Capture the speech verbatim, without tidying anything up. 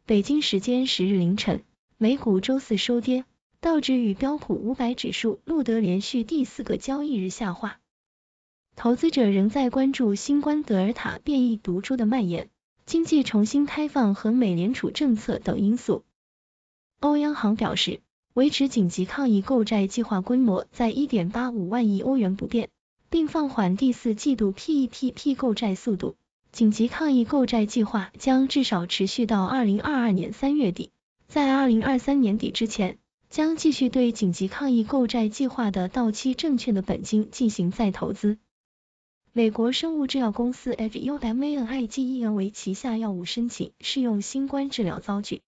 北京时间十日凌晨，美股周四收跌，道指与标普五百指数录得连续第四个交易日下滑。投资者仍在关注新冠德尔塔变异毒株的蔓延、经济重新开放和美联储政策等因素。欧央行表示，维持紧急抗疫购债计划规模在 一点八五万亿欧元不变，并放缓第四季度 P E P P 购债速度。紧急抗疫购债计划将至少持续到二零二二年三月底，在二零二三年底之前，将继续对紧急抗疫购债计划的到期证券的本金进行再投资。美国生物制药公司 F U M A N I G E N 为旗下药物申请适用新冠治疗遭拒。